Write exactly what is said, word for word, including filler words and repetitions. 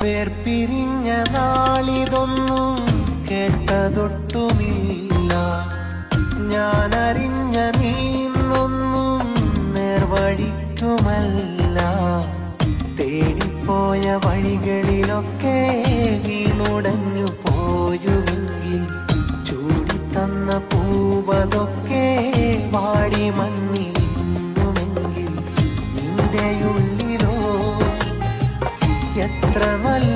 വേർപിരിഞ്ഞ നാളിതൊന്നും കേട്ടതൊട്ടുമില്ല. ഞാനറിഞ്ഞ നീന്നൊന്നും നേർവഴിക്കുമല്ല. തേടിപ്പോയ വഴികളിലൊക്കെ വീണുടഞ്ഞു പോയുവെങ്കിൽ ചൂടിത്തന്ന പൂവതൊക്കെ വാടി മണ്ണിലിന്നുമെങ്കിൽ നിന്റെ ഉള്ളിലോ എത്ര നല്ല